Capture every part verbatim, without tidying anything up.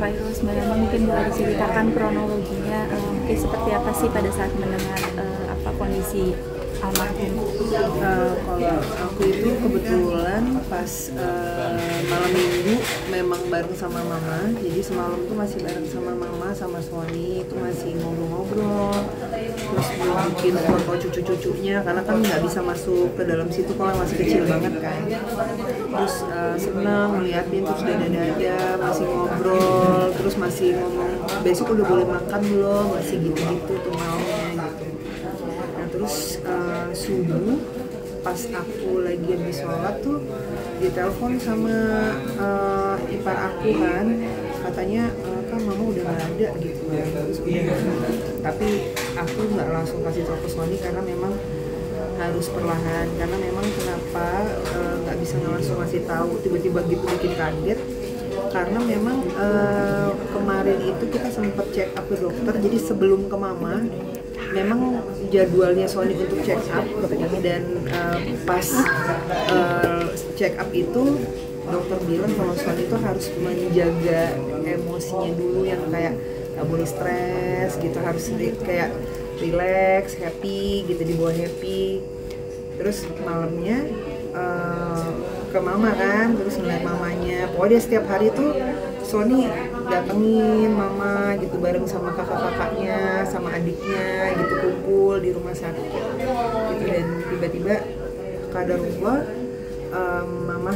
Fairuz, Mbak Lama mungkin boleh diceritakan kronologinya, uh, mungkin seperti apa sih pada saat mendengar uh, apa kondisi almarhum? Uh, kalau aku itu kebetulan pas uh, malam minggu memang bareng sama mama, jadi semalam tuh masih bareng sama mama sama Sony, itu masih ngobrol-ngobrol, terus belum bikin foto cucu-cucunya karena kan nggak bisa masuk ke dalam situ kalau masih kecil banget kan. Terus uh, senang ngeliatin, terus dada-dada masih ngobrol, terus masih ngomong besok udah boleh makan belum, masih gitu-gitu tuh malamnya gitu. Nah terus uh, subuh pas aku lagi habis sholat tuh ditelepon sama uh, ipar aku kan, katanya uh, kan mama udah nggak ada gitu kan. Terus udah, tapi aku nggak langsung kasih tau ke Sony karena memang harus perlahan, karena memang kenapa nggak uh, bisa langsung ngasih tahu tiba-tiba gitu bikin kaget, karena memang uh, kemarin itu kita sempat check up ke dokter, jadi sebelum ke mama memang jadwalnya Sony untuk check up, dan uh, pas uh, check up itu dokter bilang kalau Sony itu harus menjaga emosinya dulu yang kayak nggak boleh stres gitu, harus kayak relax, happy gitu, dibawa happy. Terus malamnya uh, ke mama kan, terus ngeliat mamanya, pokoknya setiap hari tuh Sony datengin mama gitu bareng sama kakak-kakaknya, sama adiknya gitu, kumpul di rumah sakit gitu. Dan tiba-tiba kadarullah um, mama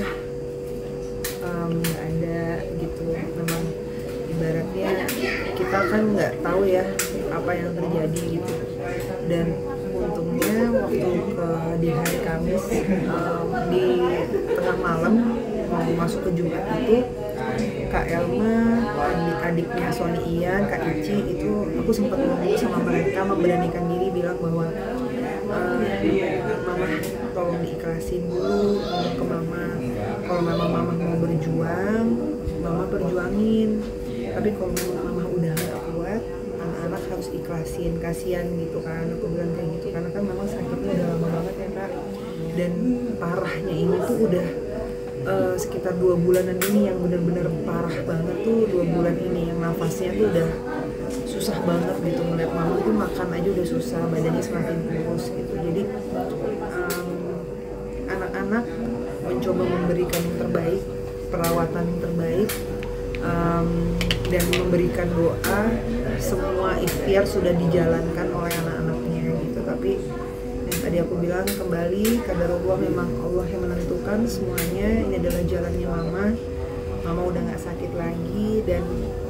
nggak um, ada gitu. Memang ibaratnya kita kan nggak tahu ya apa yang terjadi gitu. Dan untungnya waktu ke di hari Kamis um, di tengah malam mau masuk ke Jumat itu, Kak Elma, adik-adiknya Sony Ian, Kak Ici itu aku sempat ngomong sama mereka, memberanikan diri bilang bahwa uh, mama tolong diikhlasin dulu, ngomong ke mama kalau memang mama mau berjuang, mama perjuangin, tapi kalau mama udah gak kuat, anak-anak harus ikhlasin, kasihan gitu kan, aku bilang kayak gitu, karena kan memang sakitnya udah lama banget ya Kak, dan parahnya ini tuh udah Uh, sekitar dua bulanan ini yang benar-benar parah banget tuh, dua bulan ini yang nafasnya tuh udah susah banget gitu, ngeliat mama tuh makan aja udah susah, badannya semakin kurus gitu. Jadi um, anak-anak mencoba memberikan yang terbaik, perawatan yang terbaik, um, dan memberikan doa, semua ikhtiar sudah dijalankan oleh anak-anaknya gitu. Tapi yang tadi aku bilang kembali, kadarullah memang Allah yang menentukan semuanya. Ini adalah jalannya mama. Mama udah nggak sakit lagi, dan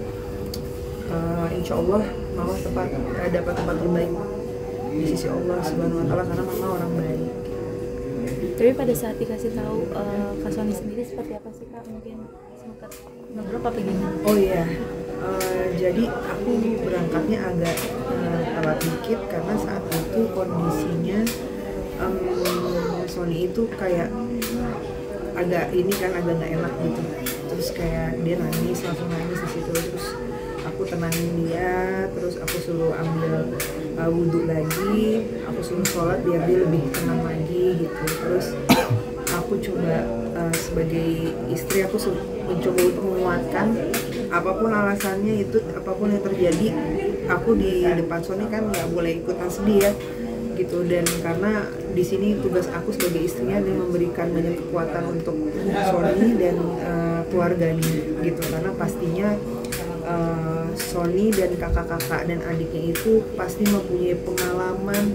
uh, insya Allah mama tepat uh, dapat tempat terbaik di sisi Allah Subhanahu Wa Taala, karena mama orang baik. Tapi pada saat dikasih tahu uh, Kak Sony sendiri seperti apa sih Kak? Mungkin sempat ngobrol apa gimana? Oh iya, uh, jadi aku berangkatnya agak uh, telat dikit karena saat itu kondisinya um, Sony itu kayak agak ini kan agak nggak enak gitu, terus kayak dia nangis, langsung nangis di situ. Terus aku tenangin dia, terus aku suruh ambil uh, wudhu lagi, aku suruh sholat biar dia lebih tenang lagi gitu. Terus aku coba uh, sebagai istri aku mencoba untuk menguatkan, apapun alasannya itu, apapun yang terjadi, aku di depan Sony kan nggak boleh ikutan sedih ya gitu. Dan karena di sini tugas aku sebagai istrinya adalah memberikan banyak kekuatan untuk Sony dan uh, keluarganya gitu, karena pastinya uh, Sony dan kakak-kakak dan adiknya itu pasti mempunyai pengalaman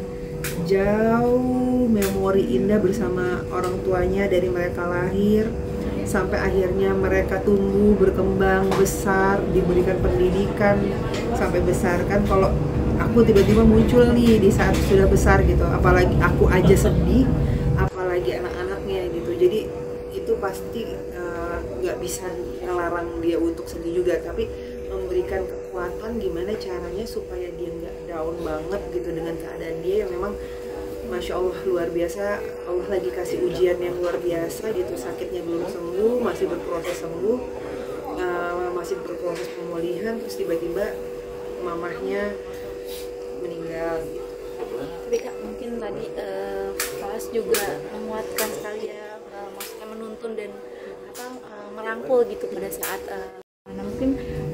jauh, memori indah bersama orang tuanya dari mereka lahir sampai akhirnya mereka tumbuh, berkembang, besar, diberikan pendidikan sampai besar kan. Kalau aku tiba-tiba muncul nih di saat sudah besar gitu, apalagi aku aja sedih, apalagi anak-anaknya gitu. Jadi itu pasti nggak uh, bisa ngelarang dia untuk sedih juga, tapi memberikan kekuatan gimana caranya supaya dia nggak down banget gitu dengan keadaan dia yang memang Masya Allah luar biasa. Allah lagi kasih ujian yang luar biasa gitu, sakitnya belum sembuh, masih berproses sembuh, uh, masih berproses pemulihan, terus tiba-tiba mamahnya meninggal gitu. Tapi Kak, mungkin tadi uh, Falas juga menguatkan sekali ya, uh, maksudnya menuntun dan apa uh, merangkul gitu pada saat uh, nah, mungkin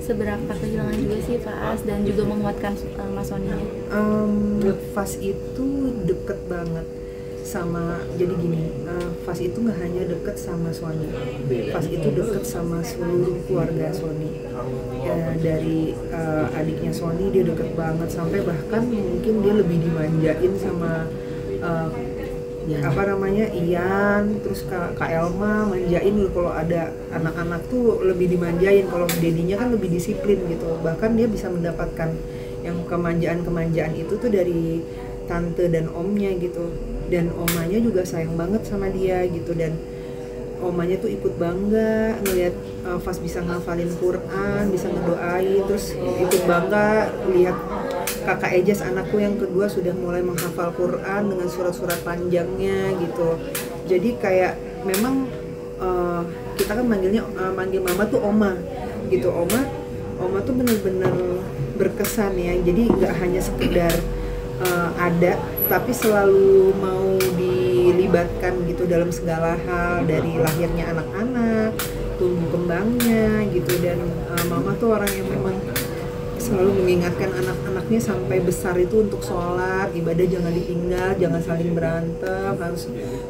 seberapa kehilangan juga sih Fas dan juga menguatkan uh, Mas Sony-nya? Um, Fas itu deket banget sama, jadi gini, uh, Fas itu nggak hanya deket sama Sony, Fas itu deket sama seluruh keluarga Sony. Ya, dari uh, adiknya Sony dia deket banget, sampai bahkan mungkin dia lebih dimanjain sama uh, ya. apa namanya Ian, terus Kak, Kak Elma manjain loh. Kalau ada anak-anak tuh lebih dimanjain, kalau dedinya kan lebih disiplin gitu. Bahkan dia bisa mendapatkan yang kemanjaan-kemanjaan itu tuh dari tante dan omnya gitu. Dan omanya juga sayang banget sama dia gitu, dan omanya tuh ikut bangga ngelihat uh, Fas bisa ngafalin Quran, bisa ngedoain, terus ikut bangga lihat kakak Ejas anakku yang kedua sudah mulai menghafal Quran dengan surat-surat panjangnya gitu. Jadi kayak memang uh, kita kan manggilnya uh, manggil mama tuh oma gitu. Oma, oma tuh bener-bener berkesan ya. Jadi nggak hanya sekedar uh, ada, tapi selalu mau dilibatkan gitu dalam segala hal, dari lahirnya anak-anak, tumbuh kembangnya gitu. Dan uh, mama tuh orang yang memang selalu mengingatkan anak-anaknya sampai besar itu untuk sholat, ibadah jangan ditinggal, jangan saling berantem, harus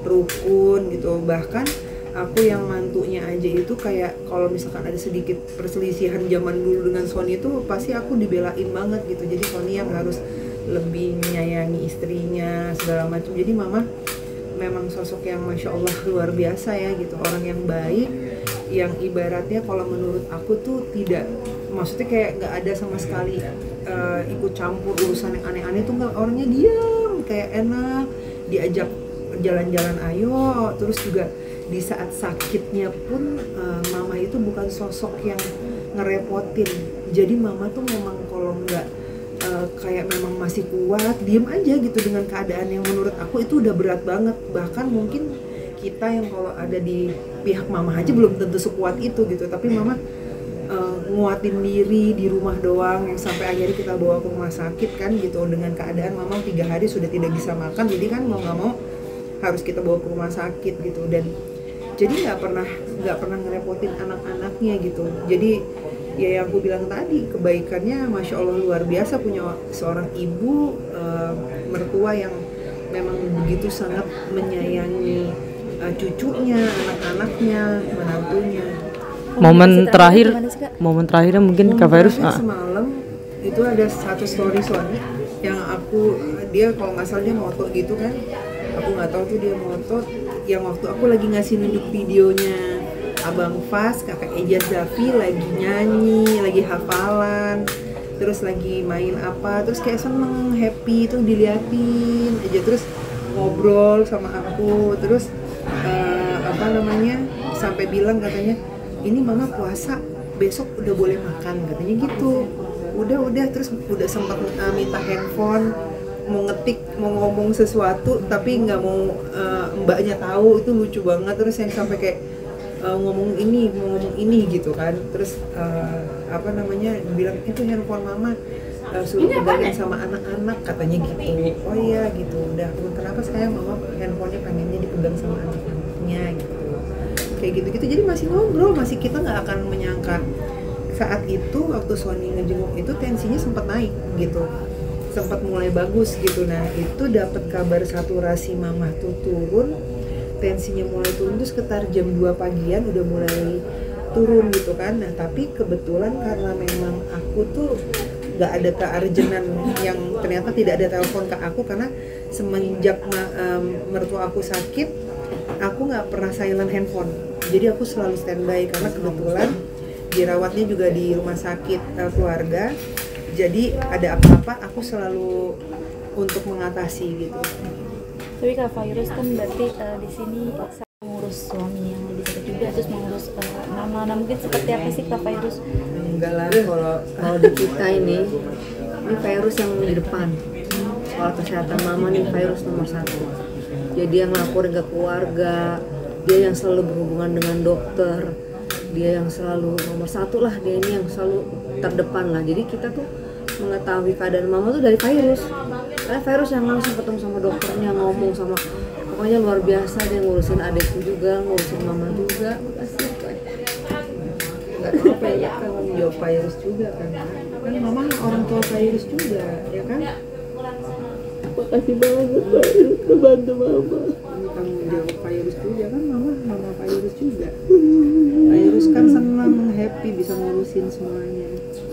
rukun gitu. Bahkan aku yang mantunya aja itu kayak kalau misalkan ada sedikit perselisihan zaman dulu dengan Sony itu pasti aku dibelain banget gitu. Jadi Sony yang harus lebih menyayangi istrinya segala macam. Jadi mama memang sosok yang masya Allah luar biasa ya gitu, orang yang baik, yang ibaratnya kalau menurut aku tuh tidak, maksudnya kayak nggak ada sama sekali uh, ikut campur urusan yang aneh-aneh tuh, nggak, orangnya diam, kayak enak, diajak jalan-jalan ayo. Terus juga di saat sakitnya pun uh, mama itu bukan sosok yang ngerepotin. Jadi mama tuh memang kalau nggak Uh, kayak memang masih kuat, diem aja gitu dengan keadaan yang menurut aku itu udah berat banget. Bahkan mungkin kita yang kalau ada di pihak mama aja belum tentu sekuat itu gitu, tapi mama uh, nguatin diri di rumah doang, yang sampai akhirnya kita bawa ke rumah sakit kan gitu, dengan keadaan mama tiga hari sudah tidak bisa makan. Jadi kan mau nggak mau harus kita bawa ke rumah sakit gitu. Dan jadi nggak pernah nggak pernah ngerepotin anak-anaknya gitu. Jadi ya yang aku bilang tadi, kebaikannya masya Allah luar biasa, punya seorang ibu uh, mertua yang memang begitu sangat menyayangi uh, cucunya, anak-anaknya, menantunya. Momen terakhir, momen terakhirnya mungkin Kak Fairuz. Ah. Semalam itu ada satu story Sony yang aku, dia kalau nggak salah dia moto gitu kan, aku nggak tahu tuh dia moto, yang waktu aku lagi ngasih nunjuk videonya Abang Fas, kakak Ejas Zafi lagi nyanyi, lagi hafalan, terus lagi main apa, terus kayak seneng, happy itu diliatin aja, terus ngobrol sama aku, terus uh, apa namanya, sampai bilang katanya, ini mama puasa, besok udah boleh makan, katanya gitu. Udah udah terus udah sempat uh, minta handphone, mau ngetik, mau ngomong sesuatu, tapi nggak mau uh, mbaknya tahu. Itu lucu banget. Terus yang sampai kayak Uh, ngomong ini, mau ngomong ini gitu kan. Terus uh, apa namanya, bilang itu handphone mama, uh, suruh pegangin sama anak-anak katanya gitu. Oh iya gitu, udah kenapa sayang mama handphonenya pengennya dipegang sama anak-anaknya gitu. Kayak gitu-gitu, jadi masih ngobrol, masih kita nggak akan menyangka. Saat itu waktu Sony ngejenguk itu tensinya sempat naik gitu, sempat mulai bagus gitu. Nah itu dapat kabar saturasi mama tuh turun, tensinya mulai turun tuh sekitar jam dua pagian udah mulai turun gitu kan. Nah tapi kebetulan karena memang aku tuh nggak ada kearjenan yang ternyata tidak ada telepon ke aku, karena semenjak um, mertua aku sakit aku nggak pernah silent handphone, jadi aku selalu standby karena kebetulan dirawatnya juga di rumah sakit uh, keluarga. Jadi ada apa-apa aku selalu untuk mengatasi gitu. Tapi Kak Fairuz kan berarti uh, di sini mengurus suami yang lebih sakit juga, terus mengurus uh, mama. Nah mungkin seperti apa sih Kak Fairuz? Enggak lah, kalau kalau di kita ini, ini Fairuz yang di depan. Soal kesehatan mama nih Fairuz nomor satu. Jadi yang laporin ke keluarga, dia yang selalu berhubungan dengan dokter, dia yang selalu nomor satu lah, dia ini yang selalu terdepan lah. Jadi kita tuh mengetahui keadaan mama tuh dari Fairuz. Karena Fairuz yang langsung ketemu sama dokternya, ngomong sama, pokoknya luar biasa, dia ngurusin adikku juga, ngurusin mama juga. Makasih. nggak apa-apa ya, tanggung jawab virus juga kan. Kan mama orang tua virus juga, ya kan? Makasih banget virus udah bantu mama. Ini tanggung jawab virus juga kan, mama mama virus juga. Virus kan senang, happy bisa ngurusin semuanya.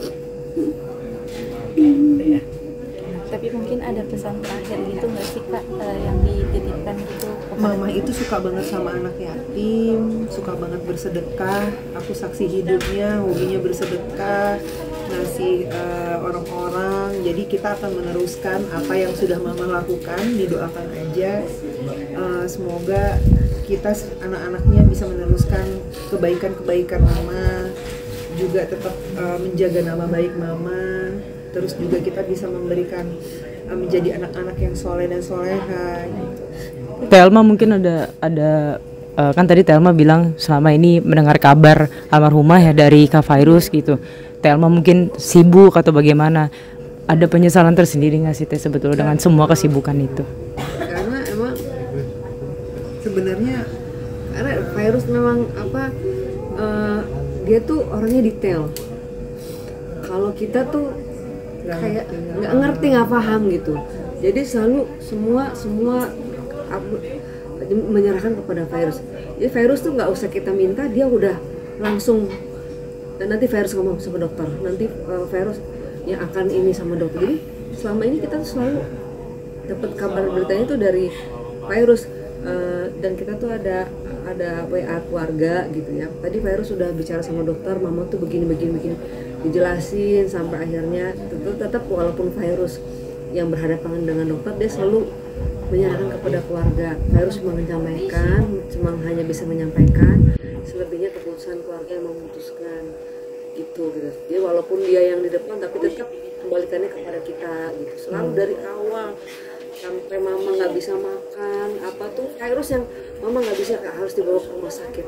Tapi mungkin ada pesan terakhir gitu nggak sih Kak, eh, yang dititipkan gitu kepada Mama itu suka banget sama anak yatim, suka banget bersedekah. Aku saksi hidupnya, hobinya bersedekah, ngasih eh, orang-orang. Jadi kita akan meneruskan apa yang sudah Mama lakukan, didoakan aja. Eh, semoga kita anak-anaknya bisa meneruskan kebaikan-kebaikan Mama, juga tetap eh, menjaga nama baik Mama. Terus juga kita bisa memberikan uh, menjadi anak-anak yang soleh dan soleha gitu. Telma mungkin ada ada uh, kan tadi Telma bilang selama ini mendengar kabar almarhumah ya dari Kak Fairuz gitu. Telma mungkin sibuk atau bagaimana? Ada penyesalan tersendiri nggak sih Teh sebetulnya dengan semua kesibukan itu? Karena emang sebenarnya karena virus memang apa uh, dia tuh orangnya detail. Kalau kita tuh kayak nggak ngerti, nggak paham gitu. Jadi selalu semua semua aku menyerahkan kepada virus. Jadi virus tuh nggak usah kita minta, dia udah langsung. Dan nanti virus ngomong sama dokter, nanti uh, virus yang akan ini sama dokter. Jadi selama ini kita tuh selalu dapat kabar beritanya tuh dari virus. Uh, dan kita tuh ada ada W A keluarga gitu ya. Tadi virus sudah bicara sama dokter, mama tuh begini begini begini, dijelasin sampai akhirnya tetap, tetap walaupun virus yang berhadapan dengan dokter, dia selalu menyerahkan kepada keluarga. Virus cuma menyampaikan, cuma hanya bisa menyampaikan, selebihnya keputusan keluarga yang memutuskan gitu gitu. Jadi walaupun dia yang di depan, tapi tetap kembalikannya kepada kita gitu. Selalu dari awal sampai mama nggak bisa makan apa tuh virus yang mama nggak bisa, harus dibawa ke rumah sakit,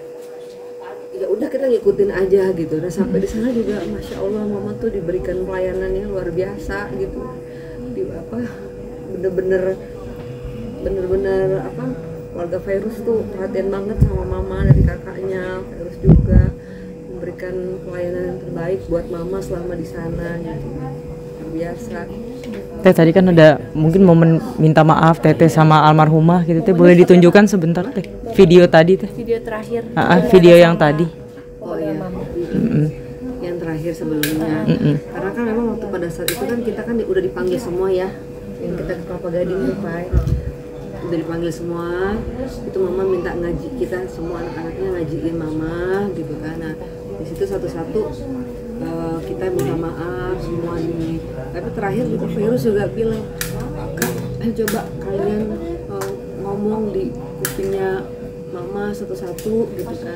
ya udah kita ngikutin aja gitu. Dan sampai di sana juga masya Allah mama tuh diberikan pelayanan yang luar biasa gitu, di apa bener-bener bener-bener apa keluarga virus tuh perhatian banget sama mama, dari kakaknya virus juga memberikan pelayanan yang terbaik buat mama selama di sana gitu, luar biasa. Teh tadi kan ada mungkin momen minta maaf Teteh sama almarhumah gitu Teh, boleh ditunjukkan sebentar Teh video tadi Teh? video terakhir. Ah, ah, video yang tadi. Oh iya, Mm-mm. yang terakhir sebelumnya. Mm-mm. Karena kan memang waktu pada saat itu kan kita kan di- udah dipanggil semua ya, yang kita ke Kelapa Gading tuh Pak, udah dipanggil semua. Itu mama minta ngaji, kita semua anak-anaknya ngajiin mama gitu kan. Nah di situ satu-satu uh, kita minta maaf semua ini. Tapi terakhir juga virus juga bilang, Kak, coba kalian uh, ngomong di kupingnya mama satu-satu gitu kan,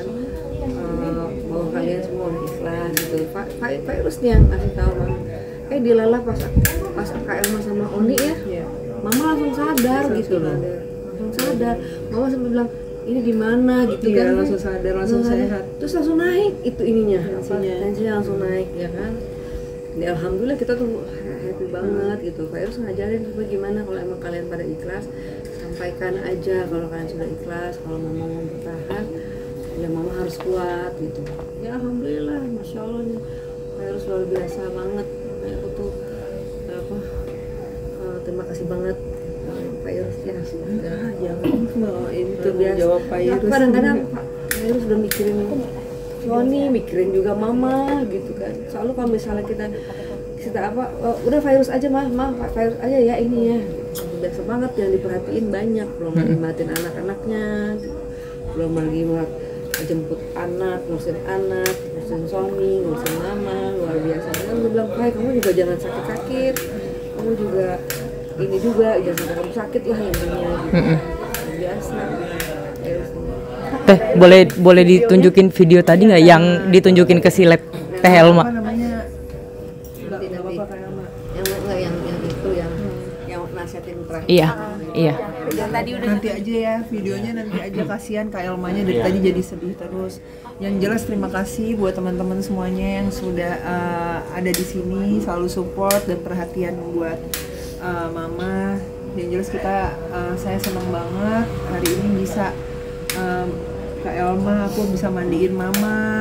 uh, bahwa kalian semua udah ikhlas gitu. Pak Pak virus nih yang kasih tahu mama. Eh dilalah pas pas Kak Elma sama Oni ya, Iya. mama langsung sadar gitu loh, langsung sadar. Mama sampai bilang ini gimana gitu Iya, kan, langsung sadar, langsung sehat. terus langsung naik itu ininya, apa, Tensinya. tensinya langsung naik ya kan. Ya, alhamdulillah kita tuh happy banget gitu. Pak Irus ngajarin juga gimana kalau emang kalian pada ikhlas, sampaikan aja kalau kalian sudah ikhlas. Kalau mama mau bertahan, ya mama harus kuat gitu. Ya alhamdulillah, masya Allah nih Pak Irus luar biasa banget. Kayak aku tuh apa, uh, terima kasih banget Pak Irus ya. Ah, jangan bawain Luar tuh biasa. jawab Pak Nah, Irus. kadang-kadang Pak Irus udah mikirin Sony, mikirin juga mama gitu kan. Selalu kalau misalnya kita kita apa, oh, udah virus aja mah, mah virus aja ya ini ya. Biasa banget yang diperhatiin banyak, belum lagi matiin anak-anaknya, belum lagi buat jemput anak, ngurusin anak, ngurusin Sony, ngurusin mama, luar biasa. Kan gue bilang, Hai kamu juga jangan sakit-sakit, kamu juga ini juga jangan sampai kamu sakit lah intinya gitu. Luar biasa. Virus ini. Teh boleh boleh ditunjukin video tadi nggak yang ditunjukin ke silet Teh Apa Elma? namanya? Enggak Nanti, apa-apa nanti. Kak Elma. yang enggak yang yang itu yang yang nasihatin terakhir. Iya, iya. Dan tadi udah Nanti aja ya videonya, nanti aja, kasihan Kak Elmanya dari tadi jadi sedih terus. Yang jelas terima kasih buat teman-teman semuanya yang sudah uh, ada di sini, selalu support dan perhatian buat uh, mama. Yang jelas kita uh, saya senang banget hari ini bisa um, Kak Elma, aku bisa mandiin mama,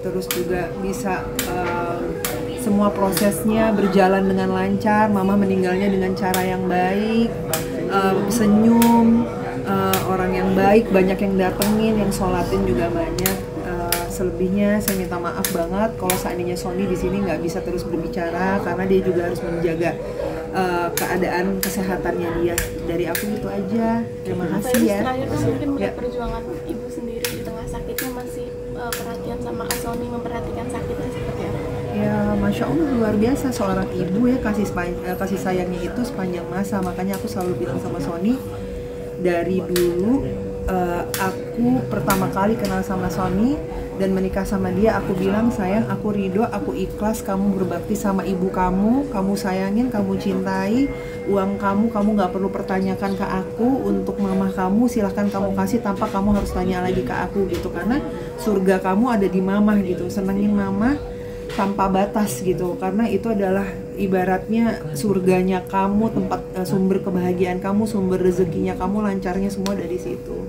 terus juga bisa uh, semua prosesnya berjalan dengan lancar. Mama meninggalnya dengan cara yang baik, uh, senyum, uh, orang yang baik, banyak yang datengin, yang sholatin juga banyak. Selebihnya saya minta maaf banget kalau seandainya Sony di sini nggak bisa terus berbicara karena dia juga harus menjaga uh, keadaan kesehatannya dia. Dari aku gitu aja. Terima kasih ya. Terakhir mungkin melihat ya. perjuangan ibu sendiri di tengah sakitnya masih uh, perhatian sama Kak Sony, memperhatikan sakitnya seperti apa? Ya, masya Allah luar biasa seorang ibu ya, kasih kasih sayangnya itu sepanjang masa. Makanya aku selalu bilang sama Sony dari dulu uh, aku pertama kali kenal sama Sony dan menikah sama dia, aku bilang sayang, aku ridho, aku ikhlas kamu berbakti sama ibu kamu, kamu sayangin, kamu cintai, uang kamu, kamu gak perlu pertanyakan ke aku, untuk mama kamu silahkan kamu kasih tanpa kamu harus tanya lagi ke aku gitu, karena surga kamu ada di mama gitu, senengin mama tanpa batas gitu, karena itu adalah ibaratnya surganya kamu, tempat uh, sumber kebahagiaan kamu, sumber rezekinya kamu, lancarnya semua dari situ.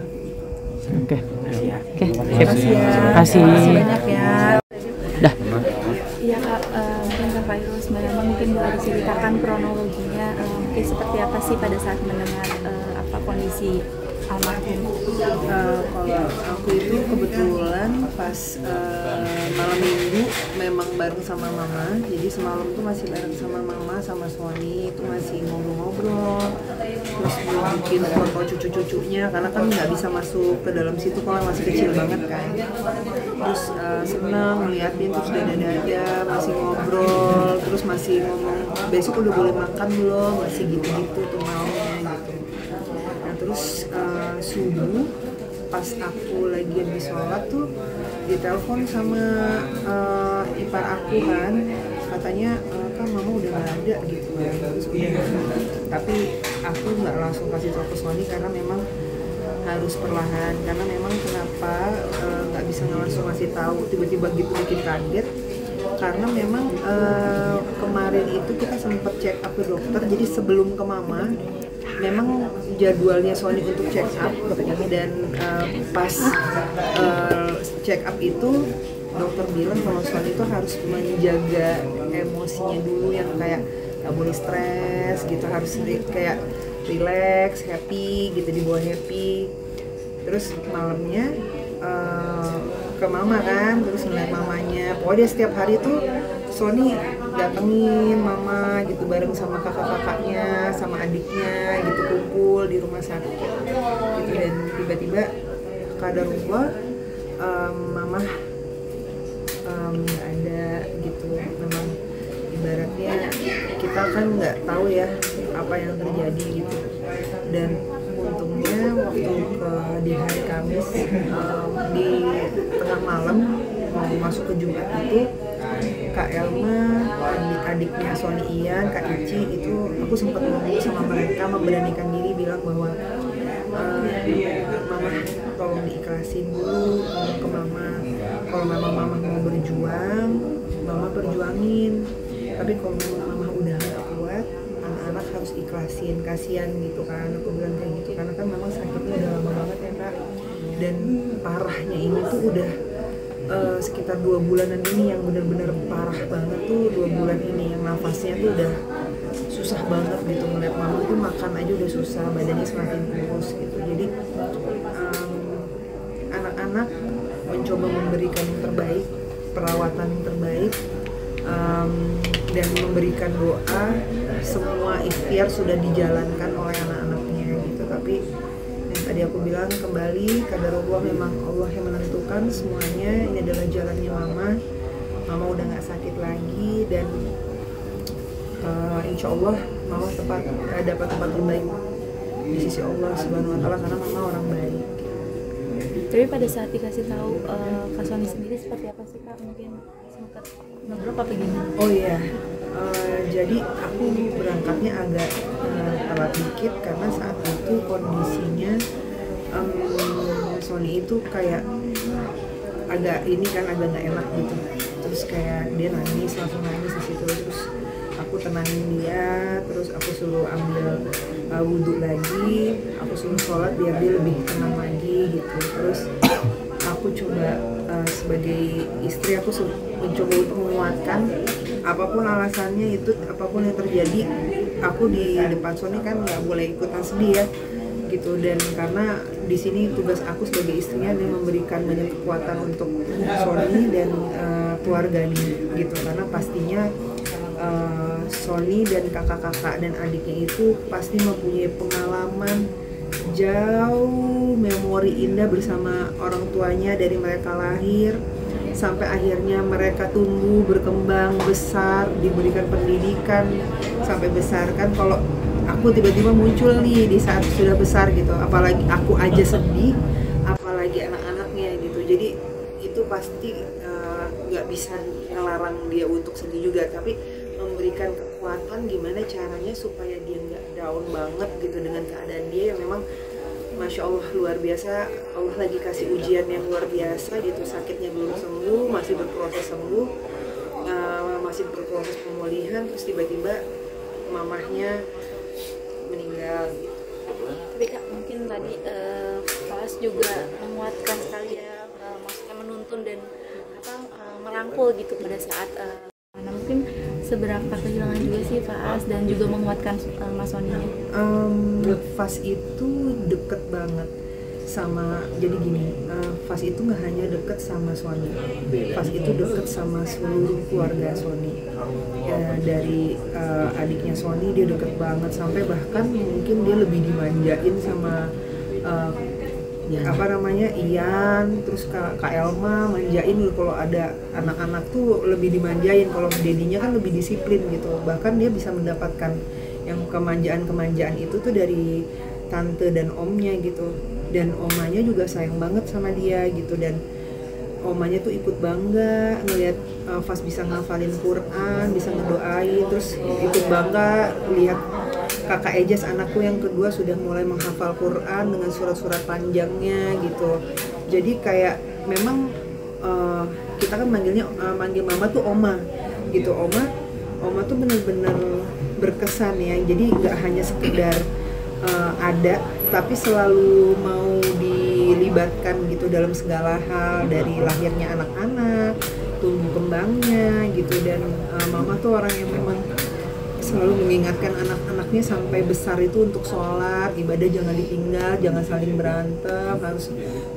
Oke. Ya. Oke. Terima kasih ya. Terima kasih. Terima kasih banyak ya. Dah. Iya Kak, uh, mungkin Kak Fairuz memang mungkin boleh diceritakan kronologinya uh, mungkin seperti apa sih pada saat mendengar uh, apa kondisi almarhum. Uh, kalau aku itu kebetulan pas uh, malam minggu memang bareng sama mama, jadi semalam tuh masih bareng sama mama sama suami, itu masih ngobrol-ngobrol, terus belum bikin foto cucu-cucunya karena kan nggak bisa masuk ke dalam situ kalau masih kecil banget kan. Terus uh, senang ngeliatin, terus dada-dada masih ngobrol, terus masih ngomong besok udah boleh makan belum, masih gitu-gitu tuh malamnya gitu. Nah terus uh, subuh pas aku lagi habis sholat tuh ditelepon sama uh, ipar aku kan, katanya uh, kan mama udah gak ada gitu kan. Terus udah, tapi aku nggak langsung kasih tau ke Sony karena memang harus perlahan, karena memang kenapa nggak uh, bisa langsung ngasih tahu tiba-tiba gitu bikin kaget, karena memang uh, kemarin itu kita sempat check up ke dokter, jadi sebelum ke mama memang jadwalnya Sony untuk check up, dan uh, pas uh, check up itu dokter bilang kalau Sony itu harus menjaga emosinya dulu yang kayak nggak boleh stres gitu, harus kayak relax, happy gitu, dibawa happy. Terus malamnya uh, ke mama kan, terus ngeliat mamanya, pokoknya setiap hari tuh Sony datengin mama gitu bareng sama kakak-kakaknya, sama adiknya gitu, kumpul di rumah sakit gitu. Dan tiba-tiba qadarullah um, mama nggak um, ada gitu. Memang ibaratnya kita kan nggak tahu ya apa yang terjadi gitu. Dan untungnya waktu ke di hari Kamis um, di tengah malam mau masuk ke Jumat itu, Kak Elma, adik-adiknya Sony Ian, Kak Ici itu aku sempat ngomong sama mereka, memberanikan diri bilang bahwa uh, mama tolong diikhlasin dulu, ngomong ke mama kalau memang mama mau berjuang, mama perjuangin, tapi kalau memang mama udah gak kuat, anak-anak harus ikhlasin, kasihan gitu kan. Aku bilang kayak gitu karena kan memang sakitnya udah lama banget ya Kak, dan parahnya ini tuh udah uh, sekitar dua bulanan ini yang benar-benar parah banget tuh, dua bulan ini yang nafasnya tuh udah susah banget gitu, melihat mama tuh makan aja udah susah, badannya semakin kurus gitu. Jadi um, anak-anak mencoba memberikan yang terbaik, perawatan yang terbaik, um, dan memberikan doa, semua ikhtiar sudah dijalankan oleh anak-anaknya gitu. Tapi yang tadi aku bilang kembali, qadarullah, memang Allah yang menentukan semuanya. Ini adalah jalannya mama. Mama udah nggak sakit lagi, dan uh, insya Allah mama tepat, uh, dapat tempat terbaik di sisi Allah Subhanahu Wa Taala, karena mama orang baik. Tapi pada saat dikasih tahu uh, Kak Sony sendiri seperti apa sih Kak? Mungkin sempat ngobrol apa gimana? Oh iya, uh, jadi aku berangkatnya agak uh, telat dikit karena saat itu kondisinya um, Sony itu kayak agak ini kan agak nggak enak gitu. Terus kayak dia nangis, langsung nangis di situ. Terus aku tenangin dia, terus aku suruh ambil uh, wudhu lagi, aku suruh sholat biar dia lebih tenang lagi gitu. Terus aku aku coba uh, sebagai istri aku se- mencoba untuk menguatkan apapun alasannya itu, apapun yang terjadi, aku di depan Sony kan nggak boleh ikutan sedih ya gitu. Dan karena di sini tugas aku sebagai istrinya adalah memberikan banyak kekuatan untuk Sony dan uh, keluarganya gitu, karena pastinya uh, Sony dan kakak-kakak dan adiknya itu pasti mempunyai pengalaman jauh, memori indah bersama orang tuanya dari mereka lahir sampai akhirnya mereka tumbuh, berkembang, besar, diberikan pendidikan sampai besar. Kan kalau aku tiba-tiba muncul nih di saat sudah besar gitu, apalagi aku aja sedih, apalagi anak-anaknya gitu. Jadi itu pasti nggak uh, bisa ngelarang dia untuk sedih juga, tapi memberikan kekuatan gimana caranya supaya dia nggak down banget gitu dengan keadaan dia yang memang Masya Allah luar biasa. Allah lagi kasih ujian yang luar biasa gitu, sakitnya belum sembuh, masih berproses sembuh, uh, masih berproses pemulihan, terus tiba-tiba mamahnya meninggal gitu. Tapi Kak, mungkin tadi uh, Faas juga menguatkan sekali ya, uh, maksudnya menuntun dan apa uh, merangkul gitu pada saat uh, nah, mungkin seberapa kehilangan juga sih Faas dan juga menguatkan uh, Mas Sony-nya? Um, Fas itu deket banget sama, jadi gini, uh, Fas itu nggak hanya deket sama Sony, Fas itu deket sama seluruh keluarga Sony ya, dari uh, adiknya Sony dia deket banget, sampai bahkan mungkin dia lebih dimanjain sama uh, apa namanya Ian, terus Kak, Kak Elma manjain kalau ada anak-anak tuh lebih dimanjain, kalau dedinya kan lebih disiplin gitu. Bahkan dia bisa mendapatkan yang kemanjaan-kemanjaan itu tuh dari tante dan omnya gitu, dan omanya juga sayang banget sama dia gitu, dan omanya tuh ikut bangga ngelihat uh, Fas bisa ngafalin Quran, bisa ngedoain, terus ikut bangga lihat kakak Ejas anakku yang kedua sudah mulai menghafal Quran dengan surat-surat panjangnya gitu. Jadi kayak memang uh, kita kan manggilnya uh, manggil mama tuh oma gitu, oma oma tuh bener-bener berkesan ya. Jadi nggak hanya sekedar uh, ada, tapi selalu mau dilibatkan gitu dalam segala hal, dari lahirnya anak-anak, tumbuh kembangnya gitu. Dan uh, mama tuh orang yang memang selalu mengingatkan anak-anaknya sampai besar itu untuk sholat, ibadah jangan ditinggal, jangan saling berantem, harus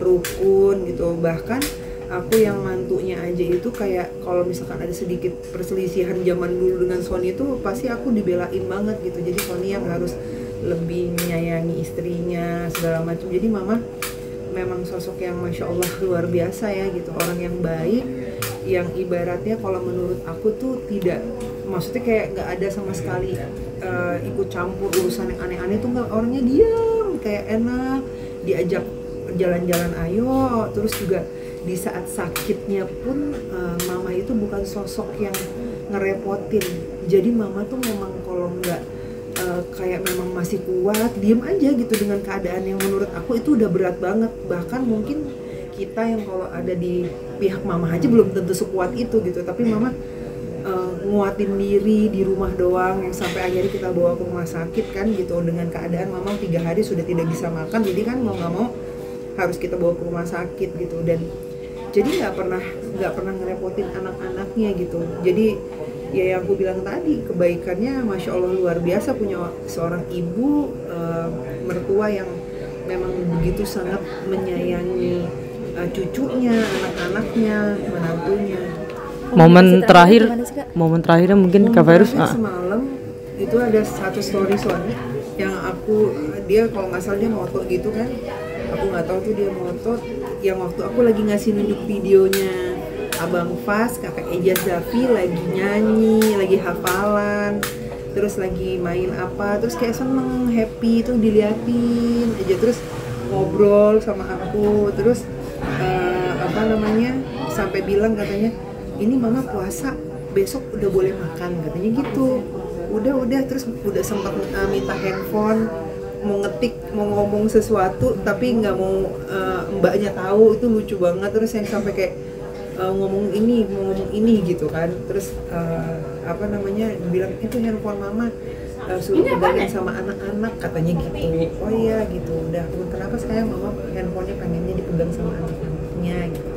rukun gitu. Bahkan aku yang mantunya aja itu kayak kalau misalkan ada sedikit perselisihan zaman dulu dengan Sony itu pasti aku dibelain banget gitu. Jadi Sony yang harus lebih menyayangi istrinya segala macam. Jadi mama memang sosok yang Masya Allah luar biasa ya gitu, orang yang baik, yang ibaratnya kalau menurut aku tuh tidak, maksudnya kayak nggak ada sama sekali uh, ikut campur urusan yang aneh-aneh tuh, nggak, orangnya diam, kayak enak, diajak jalan-jalan ayo. Terus juga di saat sakitnya pun uh, mama itu bukan sosok yang ngerepotin. Jadi mama tuh memang kalau nggak Uh, kayak memang masih kuat, diem aja gitu dengan keadaan yang menurut aku itu udah berat banget. Bahkan mungkin kita yang kalau ada di pihak mama aja belum tentu sekuat itu gitu, tapi mama uh, nguatin diri di rumah doang, yang sampai akhirnya kita bawa ke rumah sakit kan gitu, dengan keadaan mama tiga hari sudah tidak bisa makan. Jadi kan mau nggak mau harus kita bawa ke rumah sakit gitu, dan jadi nggak pernah nggak pernah ngerepotin anak-anaknya gitu. Jadi ya yang aku bilang tadi, kebaikannya Masya Allah luar biasa, punya seorang ibu uh, mertua yang memang begitu sangat menyayangi uh, cucunya, anak-anaknya, menantunya. Momen terakhir, momen terakhirnya mungkin Kak Virus ah. Semalam itu ada satu story Sony yang aku, dia kalau nggak salah dia moto gitu kan, aku nggak tahu tuh dia moto, yang waktu aku lagi ngasih nunjuk videonya Abang Fas, kakak Ejas Zafi lagi nyanyi, lagi hafalan, terus lagi main apa, terus kayak seneng, happy tuh diliatin aja, terus ngobrol sama aku, terus uh, apa namanya, sampai bilang katanya, ini mama puasa, besok udah boleh makan katanya gitu. Udah udah terus udah sempat uh, minta handphone, mau ngetik, mau ngomong sesuatu, tapi nggak mau uh, mbaknya tahu. Itu lucu banget. Terus yang sampai kayak Uh, ngomong ini, mau ngomong ini gitu kan. Terus uh, apa namanya, bilang itu handphone mama, uh, suruh pegangin sama anak-anak katanya gitu. Oh iya gitu, udah kenapa sekarang mama handphonenya pengennya dipegang sama anak-anaknya gitu.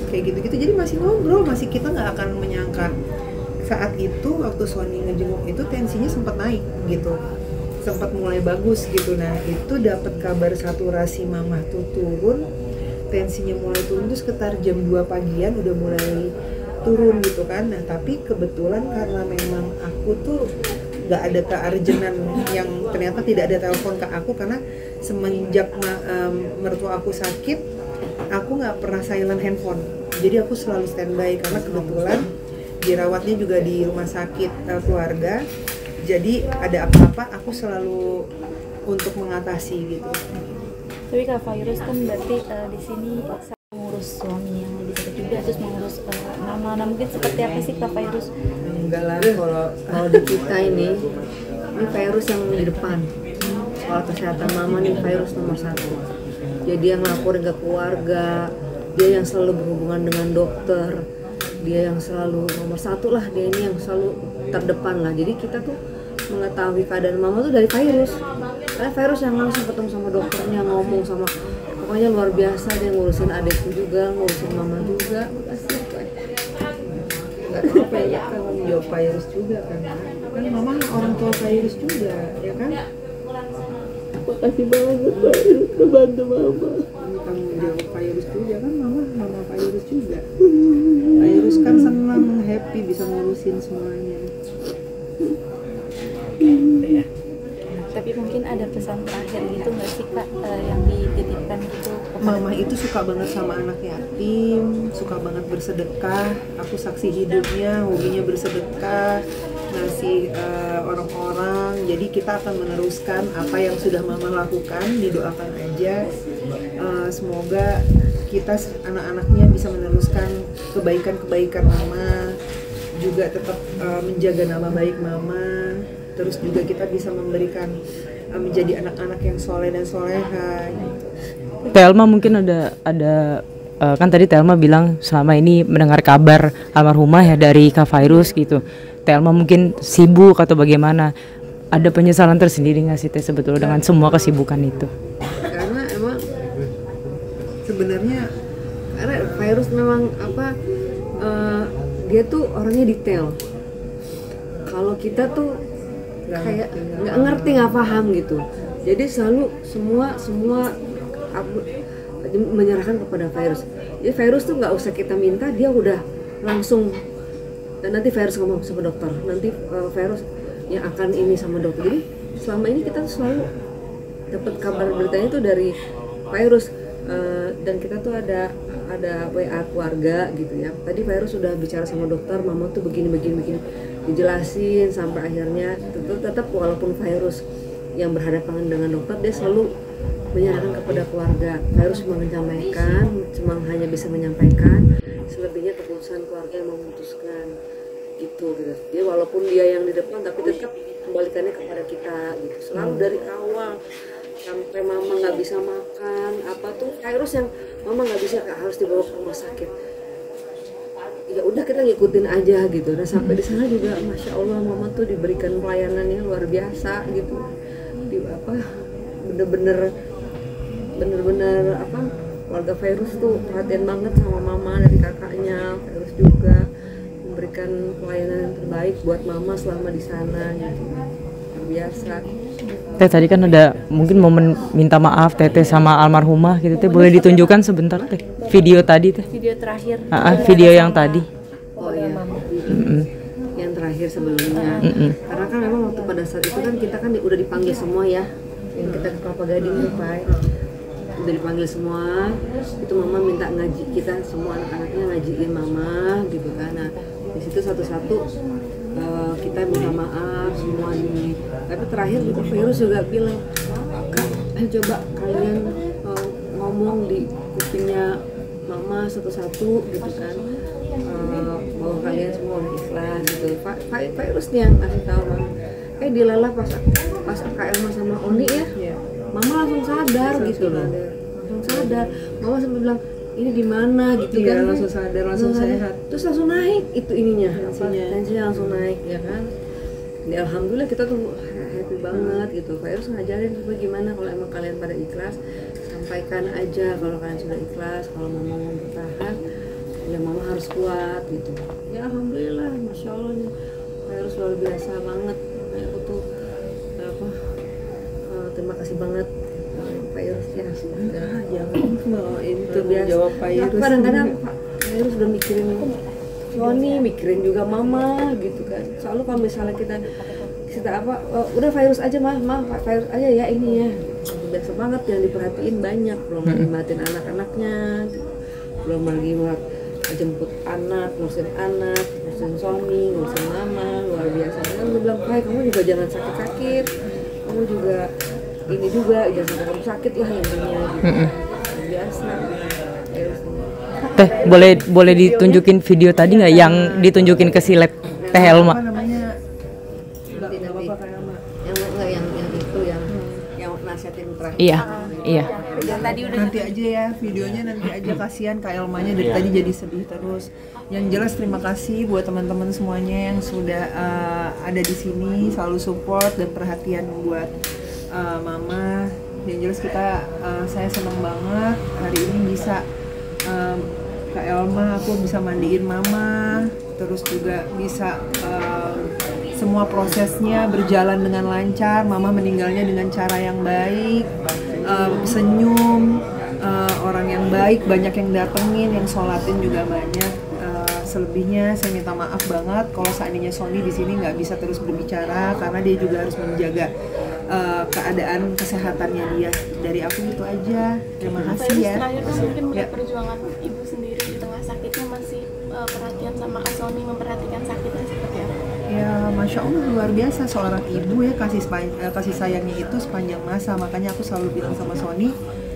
kayak gitu-gitu. Jadi masih ngobrol, masih kita nggak akan menyangka saat itu waktu Sony ngejenguk itu tensinya sempat naik gitu, sempat mulai bagus gitu. Nah itu dapat kabar saturasi mama tuh turun, tensinya mulai turun tuh sekitar jam dua pagian udah mulai turun gitu kan. Nah tapi kebetulan karena memang aku tuh nggak ada kearjenan yang ternyata tidak ada telepon ke aku, karena semenjak um, mertua aku sakit aku nggak pernah silent handphone, jadi aku selalu standby karena kebetulan dirawatnya juga di rumah sakit uh, keluarga, jadi ada apa-apa aku selalu untuk mengatasi gitu. Tapi Kak Fairuz kan berarti uh, di sini mengurus suami yang lebih sakit juga, terus mengurus uh, mama. Nah mungkin seperti apa sih Kak Fairuz? Enggak lah, kalau kalau di kita ini ini virus yang di depan. Soal kesehatan mama nih virus nomor satu. Jadi yang laporin ke keluarga, dia yang selalu berhubungan dengan dokter, dia yang selalu nomor satu lah, dia ini yang selalu terdepan lah. Jadi kita tuh mengetahui keadaan mama tuh dari virus. Karena virus yang langsung ketemu sama dokternya, ngomong sama, pokoknya luar biasa, dia ngurusin adikku juga, ngurusin mama juga. Makasih Kak. Nggak apa-apa ya, kan menjawab virus juga kan, kan mama orang tua virus juga ya kan. Makasih banget virus kebantu mama. Ini kamu menjawab virus juga kan, mama mama virus juga. Virus kan senang, happy bisa ngurusin semuanya. Tapi mungkin ada pesan terakhir gitu nggak sih Kak, uh, yang dititipkan gitu kepada Mama itu suka banget sama anak yatim, suka banget bersedekah. Aku saksi hidupnya, hobinya bersedekah, ngasih uh, orang-orang. Jadi kita akan meneruskan apa yang sudah Mama lakukan, didoakan aja. Uh, semoga kita anak-anaknya bisa meneruskan kebaikan-kebaikan Mama, juga tetap uh, menjaga nama baik Mama. Terus juga kita bisa memberikan uh, menjadi anak-anak yang soleh dan soleha gitu. Telma mungkin ada ada uh, kan tadi Telma bilang selama ini mendengar kabar almarhumah ya dari Kak Fairuz gitu. Telma mungkin sibuk atau bagaimana? Ada penyesalan tersendiri nggak sih Teh sebetulnya dengan semua kesibukan itu? Karena emang sebenarnya karena virus memang apa uh, dia tuh orangnya detail. Kalau kita tuh kayak nggak ngerti, nggak paham gitu. Jadi selalu semua semua aku menyerahkan kepada virus. Jadi virus tuh nggak usah kita minta, dia udah langsung. Dan nanti virus ngomong sama dokter, nanti uh, virus yang akan ini sama dokter. Jadi selama ini kita tuh selalu dapat kabar beritanya tuh dari virus. Uh, dan kita tuh ada ada W A keluarga gitu ya. Tadi virus sudah bicara sama dokter, mama tuh begini begini begini, dijelasin sampai akhirnya tetap, tetap walaupun virus yang berhadapan dengan dokter, dia selalu menyerahkan kepada keluarga. Virus cuma menyampaikan, cuma hanya bisa menyampaikan, selebihnya keputusan keluarga yang memutuskan gitu gitu. Dia walaupun dia yang di depan tapi tetap kembalikannya kepada kita gitu. Selalu dari awal sampai mama nggak bisa makan apa tuh virus yang mama nggak bisa, harus dibawa ke rumah sakit, ya udah kita ngikutin aja gitu. Nah sampai di sana juga masya Allah mama tuh diberikan pelayanannya luar biasa gitu, di apa bener-bener bener-bener apa keluarga virus tuh perhatian banget sama mama, dari kakaknya virus juga memberikan pelayanan yang terbaik buat mama selama di sana gitu, luar biasa. Teh tadi kan ada mungkin momen minta maaf Teteh sama almarhumah gitu Teh, boleh ditunjukkan sebentar Teh video tadi Teh? video terakhir? Ah, video yang tadi. Oh iya, Mm-mm. yang terakhir sebelumnya. Mm-mm. Karena kan memang waktu pada saat itu kan kita kan udah dipanggil semua ya, yang kita ke Kelapa Gading tuh Pak, udah dipanggil semua. Itu mama minta ngaji, kita semua anak-anaknya ngajiin mama gitu kan. Nah di situ satu-satu uh, kita minta maaf semua ini. Tapi terakhir juga virus juga bilang, Kak, coba kalian uh, ngomong di kupingnya mama satu-satu gitu kan, uh, bahwa kalian semua udah ikhlas gitu. Pak virus nih yang kasih tahu kan. Eh dilalah pas pas Kak Elma sama Oni ya, mama langsung sadar gitu loh, langsung sadar. Mama sampai bilang ini gimana gitu Iya, kan, langsung sadar, langsung sehat. terus langsung naik itu ininya, Tensinya. tensinya langsung naik ya kan. Ya, alhamdulillah kita tuh happy banget gitu. Virus ngajarin supaya gimana kalau emang kalian pada ikhlas, sampaikan aja kalau kalian sudah ikhlas, kalau mau mau bertahan ya mama harus kuat gitu. Ya alhamdulillah, masya Allah nih virus luar biasa banget. Nah, aku tuh apa uh, terima kasih banget virus ya. Ah, jangan bawain Luar tuh biasa. jawab Ya, virus. aku kadang-kadang Pak virus udah mikirin Sony, mikirin juga mama gitu kan. Selalu kalau misalnya kita kita apa oh, udah virus aja mah, mah virus aja ya ini ya. Biasa banget yang diperhatiin banyak, belum lagi matiin anak-anaknya, gitu. Belum lagi buat jemput anak, ngurusin anak, ngurusin Sony, ngurusin mama, luar biasa. Kan gue bilang, Hai kamu juga jangan sakit-sakit, kamu juga ini juga jangan sampai kamu sakit lah intinya. Gitu. Luar biasa. Virus ini. Teh, boleh boleh ditunjukin video tadi nggak yang ditunjukin ke silet Teh Apa Elma? namanya? Nggak Nanti, nggak nanti. apa-apa kayak Ama. Yang enggak yang yang itu yang yang nasihatin terakhir. Iya, iya. yang tadi udah Nanti aja ya videonya, nanti aja. Kasihan Kak Elmanya dari tadi jadi sedih terus. Yang jelas terima kasih buat teman-teman semuanya yang sudah uh, ada di sini, selalu support dan perhatian buat uh, mama. Yang jelas kita uh, saya senang banget hari ini bisa um, Kak Elma, aku bisa mandiin mama, terus juga bisa um, semua prosesnya berjalan dengan lancar, mama meninggalnya dengan cara yang baik, uh, senyum, uh, orang yang baik, banyak yang datengin, yang sholatin juga banyak. Uh, selebihnya saya minta maaf banget kalau seandainya Sony di sini nggak bisa terus berbicara karena dia juga harus menjaga uh, keadaan kesehatannya dia. Dari aku itu aja. Terima kasih Virus ya. terakhir kan mungkin melihat Ya. perjuangan ibu sendiri di tengah sakitnya masih uh, perhatian sama Kak Sony, memperhatikan sakitnya seperti apa? Ya, masya Allah luar biasa seorang ibu ya, kasih span- eh, kasih sayangnya itu sepanjang masa. Makanya aku selalu bilang sama Sony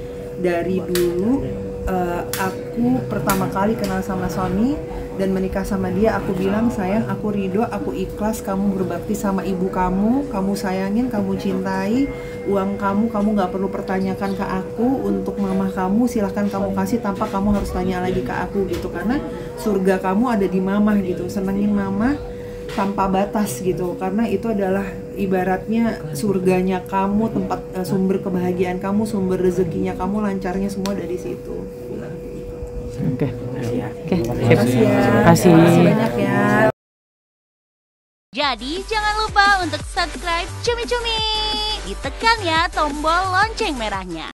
dari dulu eh, aku pertama kali kenal sama Sony dan menikah sama dia, aku bilang sayang, aku ridho, aku ikhlas kamu berbakti sama ibu kamu, kamu sayangin, kamu cintai, uang kamu kamu nggak perlu pertanyakan ke aku, untuk mama kamu silahkan kamu kasih tanpa kamu harus tanya lagi ke aku gitu, karena surga kamu ada di mama gitu, senengin mama tanpa batas gitu, karena itu adalah ibaratnya surganya kamu, tempat uh, sumber kebahagiaan kamu, sumber rezekinya kamu, lancarnya semua dari situ. Oke. Oke. Sip. Terima kasih ya. Terima kasih. Terima kasih banyak ya. Jadi jangan lupa untuk subscribe Cumi Cumi. Ditekan ya tombol lonceng merahnya.